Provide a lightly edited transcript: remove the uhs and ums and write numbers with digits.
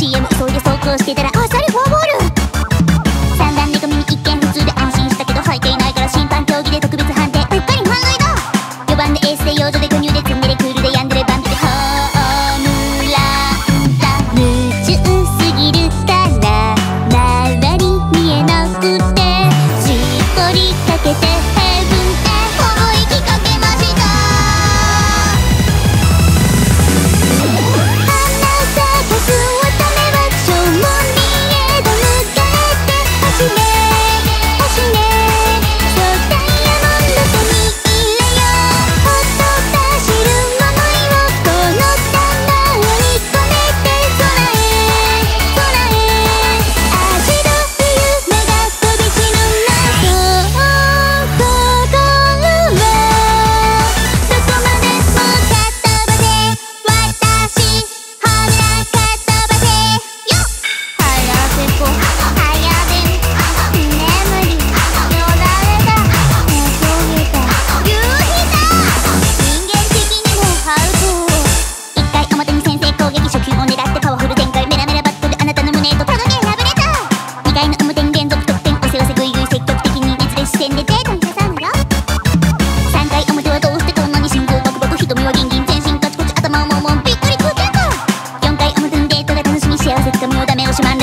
CM 急いで走行してたらあっさりフォアボール。三段猫耳一見普通で安心したけど履いていないから審判競技で特別判定、うっかり満塁だ。4番でエースで養女で巨乳でツンデレクールでヤンデレバンドでホームランだ。夢中すぎるから周り見えなくて絞りかけてヘブンで思いきかけました。花咲かす乙女は少年へと向かって走れ走れそうダイヤモンド手に入れよう。音走る想いをこの玉に込めて空へ空へ味の夢が飛び散るな。そう心はどこまでもかっ飛ばせ私ほらかっ飛ばせよっ。腹ペコ早弁眠りよだれだ寝そべた夕日だ人間的にもハウト。1回表に先制攻撃初球を狙ってパワフル展開メラメラバットであなたの胸へと届け破れた。2回の表に連続得点おせわせぐいぐい積極的に熱烈視線でデータに挟むよ。3回表はどうしてこんなに心臓バクバク瞳はギンギン全身カチコチ頭をもんもんびっくり空転換。4回表のデートが楽しみ幸せつかみをダメ押し満塁